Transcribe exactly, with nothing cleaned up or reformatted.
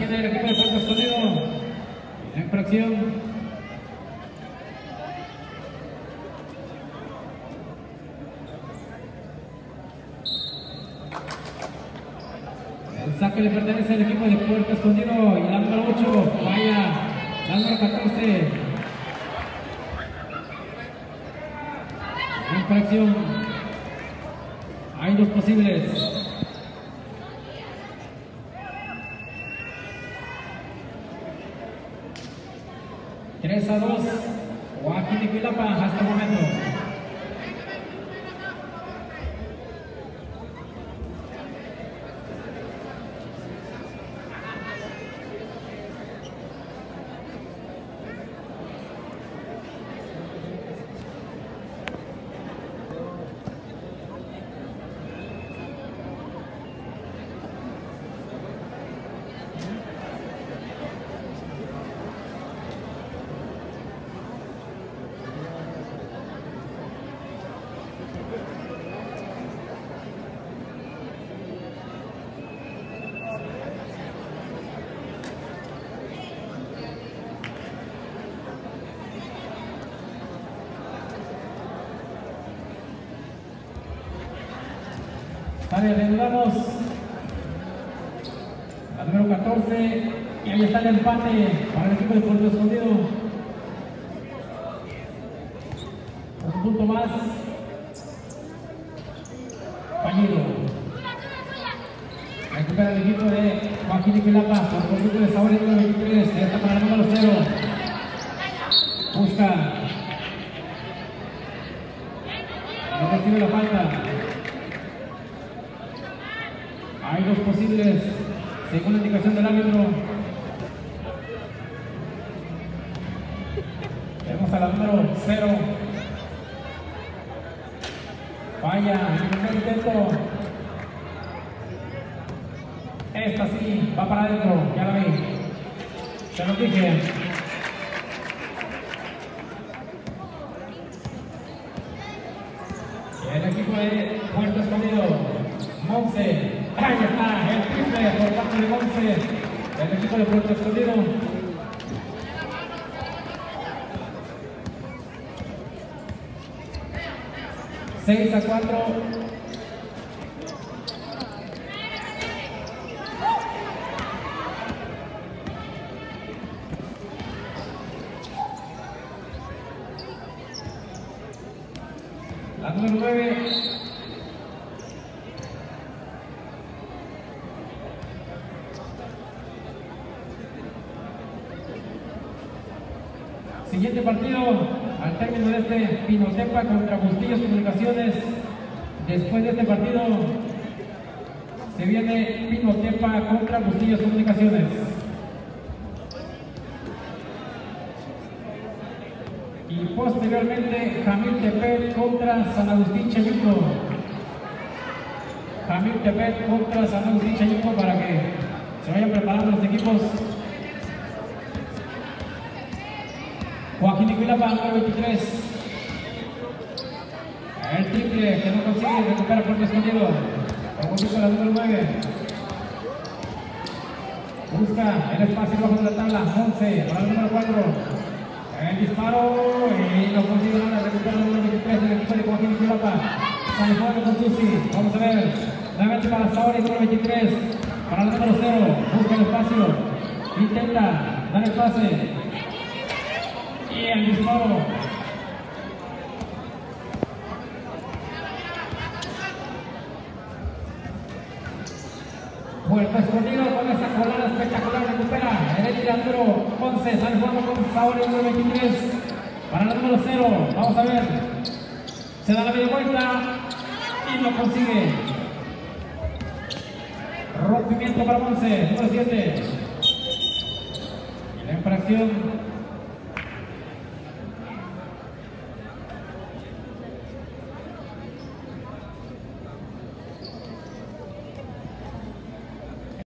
viene el equipo de Puerto Escondido. La infracción. El saque le pertenece al equipo de Puerto Escondido. Y la número ocho, vaya. La número catorce. Infracción. Hay dos posibles. tres a dos. Joaquín Iquilapa hasta el momento. Vale, reanudamos la número catorce y ahí está el empate para el equipo de Puerto Escondido. Un punto más. Fallido. Recupera el equipo de Joaquín Iquilapa por conjunto de Sabores número veintitrés. Ya está para el número cero. Busca. No recibe la falta. Hay dos posibles, según la indicación del árbitro. Tenemos a la número cero. Falla, el primer intento. Esta sí, va para adentro, ya la vi. Se lo dije. El equipo de Puerto Escondido, Monse. Ahí está, el triple por parte de Monse, del equipo de Puerto Escondido. seis a cuatro. La número nueve. Siguiente partido, al término de este Pinotepa contra Bustillos Comunicaciones. Después de este partido, se viene Pinotepa contra Bustillos Comunicaciones. Y posteriormente, Jamiltepec contra San Agustín Chayuco. Jamiltepec contra San Agustín Chayuco para que se vayan preparando los equipos. Joaquín Iquilapa, número veintitrés. El triple que no consigue, recupera Puerto Escondido. Con la número nueve. Busca el espacio bajo de la tabla. once para el número cuatro. El disparo y no consigue nada. Recupera el número veintitrés del equipo de Joaquín Iquilapa. San Juan con Susi. Vamos a ver. Nuevamente para Sauri, número veintitrés. Para el número cero. Busca el espacio. Intenta dar el pase. Y el disparo. Puerto Escondido con esa colada espectacular recupera el número once. San Juan con Sauri, número veintitrés. Para el número cero. Vamos a ver. Se da la media vuelta y lo consigue. Rompimiento para once, número siete. Y la infracción.